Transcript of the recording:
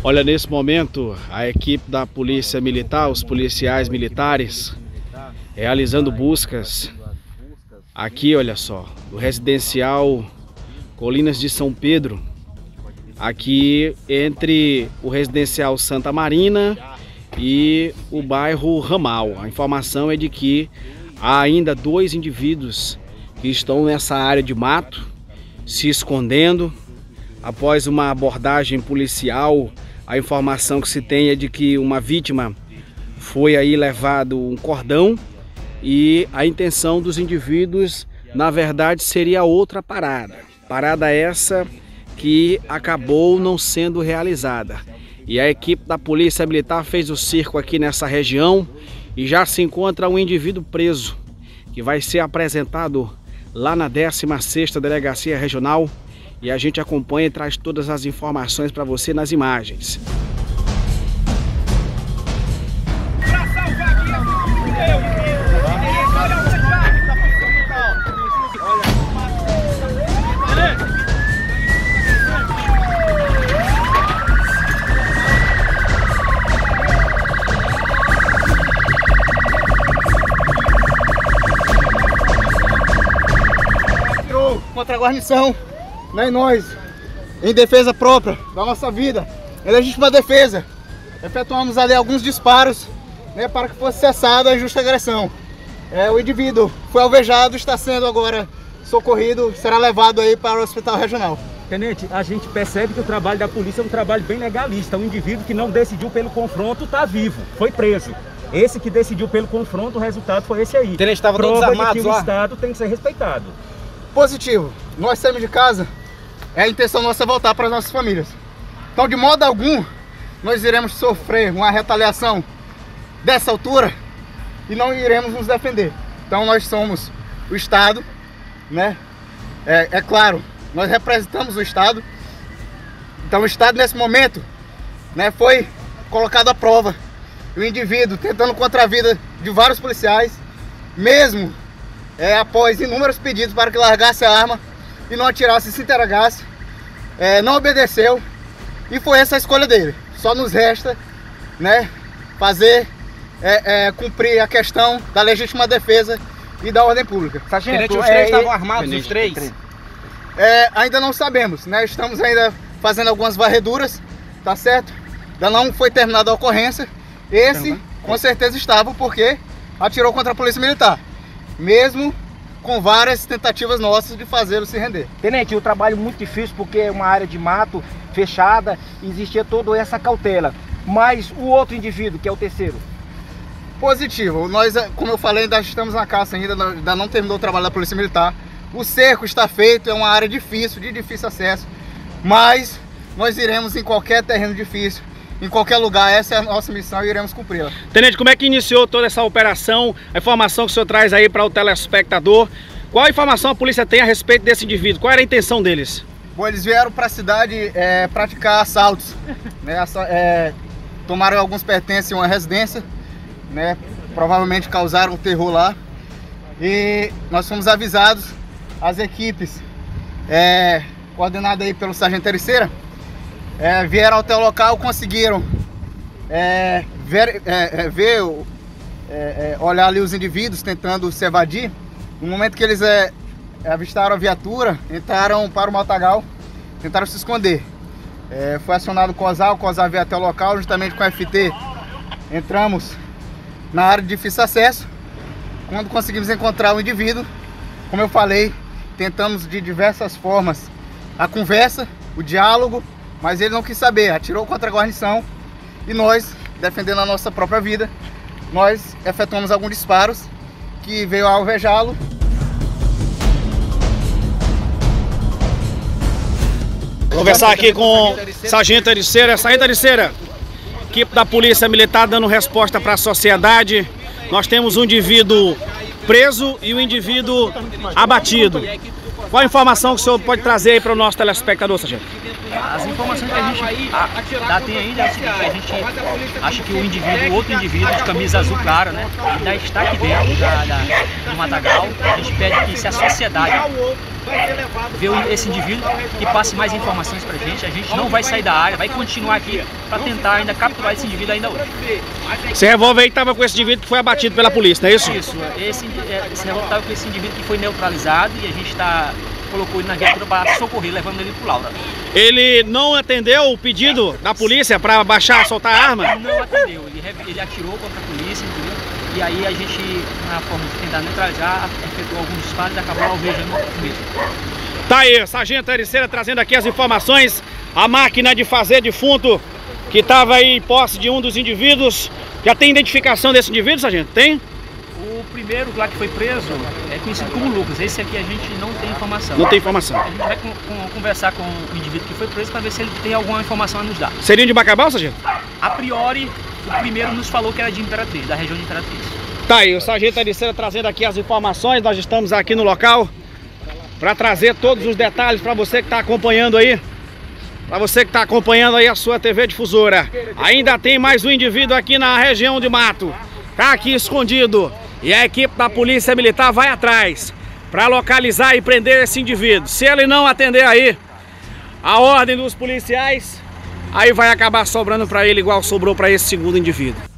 Olha, nesse momento, a equipe da Polícia Militar, os policiais militares, realizando buscas aqui, olha só, do residencial Colinas de São Pedro, aqui entre o residencial Santa Marina e o bairro Ramal. A informação é de que há ainda 2 indivíduos que estão nessa área de mato, se escondendo. Após uma abordagem policial, a informação que se tem é de que uma vítima foi aí levado um cordão e a intenção dos indivíduos, na verdade, seria outra parada. Parada essa que acabou não sendo realizada. E a equipe da Polícia Militar fez o cerco aqui nessa região e já se encontra um indivíduo preso, que vai ser apresentado lá na 16ª Delegacia Regional, e a gente acompanha e traz todas as informações para você nas imagens. Contra a guarnição, né? E nós, em defesa própria da nossa vida, em legítima defesa, efetuamos ali alguns disparos, né, para que fosse cessada a injusta agressão. O indivíduo foi alvejado, está sendo agora socorrido, será levado aí para o hospital regional. Tenente, a gente percebe que o trabalho da polícia é um trabalho bem legalista. Um indivíduo que não decidiu pelo confronto está vivo, foi preso. Esse que decidiu pelo confronto, o resultado foi esse aí. Tenente, estava todos armados que lá. O Estado tem que ser respeitado. Positivo, nós saímos de casa, a intenção nossa é voltar para as nossas famílias. Então, de modo algum, nós iremos sofrer uma retaliação dessa altura e não iremos nos defender. Então, nós somos o Estado, né? É claro, nós representamos o Estado. Então, o Estado, nesse momento, né, foi colocado à prova. O indivíduo tentando contra a vida de vários policiais, mesmo após inúmeros pedidos para que largasse a arma e não atirasse, se entregasse, não obedeceu, e foi essa a escolha dele. Só nos resta, né, fazer cumprir a questão da legítima defesa e da ordem pública. Sargento, os 3 estavam armados, os 3? Ainda não sabemos, né? Estamos ainda fazendo algumas varreduras, tá certo? Ainda não foi terminada a ocorrência. Esse com certeza estava, porque atirou contra a Polícia Militar, mesmo com várias tentativas nossas de fazê-lo se render. Tenente, o trabalho muito difícil porque é uma área de mato fechada, existia toda essa cautela. Mas o outro indivíduo, que é o terceiro? Positivo. Nós, como eu falei, ainda estamos na caça, ainda não terminou o trabalho da Polícia Militar. O cerco está feito, é uma área difícil, de difícil acesso, mas nós iremos em qualquer terreno difícil, em qualquer lugar. Essa é a nossa missão e iremos cumpri-la. Tenente, como é que iniciou toda essa operação? A informação que o senhor traz aí para o telespectador. Qual a informação a polícia tem a respeito desse indivíduo? Qual era a intenção deles? Bom, eles vieram para a cidade praticar assaltos, né? Tomaram alguns pertences em uma residência, né? Provavelmente causaram terror lá. E nós fomos avisados, as equipes coordenadas aí pelo Sargento Ericeira, vieram até o local, conseguiram olhar ali os indivíduos tentando se evadir. No momento que eles avistaram a viatura, entraram para o matagal, tentaram se esconder. Foi acionado o COSAR veio até o local, juntamente com a FT, entramos na área de difícil acesso. Quando conseguimos encontrar o indivíduo, como eu falei, tentamos de diversas formas a conversa, o diálogo, mas ele não quis saber, atirou contra a guarnição e nós, defendendo a nossa própria vida, nós efetuamos alguns disparos que veio a alvejá-lo. Vou conversar aqui com o Sargento Ericeira. Sargento Ericeira, equipe da Polícia Militar dando resposta para a sociedade. Nós temos um indivíduo preso e um indivíduo abatido. Qual a informação que o senhor pode trazer aí para o nosso telespectador, Sargento? As informações que a gente tem ainda é o seguinte, a gente acha que o outro indivíduo de camisa azul clara, né, ainda está aqui dentro do matagal. A gente pede que se a sociedade vê esse indivíduo que passe mais informações pra gente. A gente não vai sair da área, vai continuar aqui para tentar ainda capturar esse indivíduo ainda hoje. Esse revólver aí estava com esse indivíduo que foi abatido pela polícia, não é isso? Isso, esse revólver estava com esse indivíduo que foi neutralizado e a gente colocou ele na viatura para socorrer, levando ele pro Laura. Ele não atendeu o pedido da polícia para baixar, soltar a arma? Não atendeu, ele atirou contra a polícia, entendeu? E aí a gente, na forma de tentar neutralizar, efetuou alguns disparos e acabou alvejando o mesmo. Tá aí, Sargento Ericeira trazendo aqui as informações. A máquina de fazer defunto que estava aí em posse de um dos indivíduos. Já tem identificação desse indivíduo, Sargento? Tem? O primeiro lá que foi preso é conhecido como Lucas. Esse aqui a gente não tem informação. Não tem informação. A gente vai conversar com o indivíduo que foi preso para ver se ele tem alguma informação a nos dar. Seria de Bacabal, Sargento? A priori, o primeiro nos falou que era de Imperatriz, da região de Imperatriz. Tá aí, o Sargento Ericeira trazendo aqui as informações. Nós estamos aqui no local para trazer todos os detalhes para você que está acompanhando aí. Para você que está acompanhando aí a sua TV Difusora. Ainda tem mais um indivíduo aqui na região de Mato. Tá aqui escondido. E a equipe da Polícia Militar vai atrás para localizar e prender esse indivíduo. Se ele não atender aí a ordem dos policiais, aí vai acabar sobrando para ele igual sobrou para esse segundo indivíduo.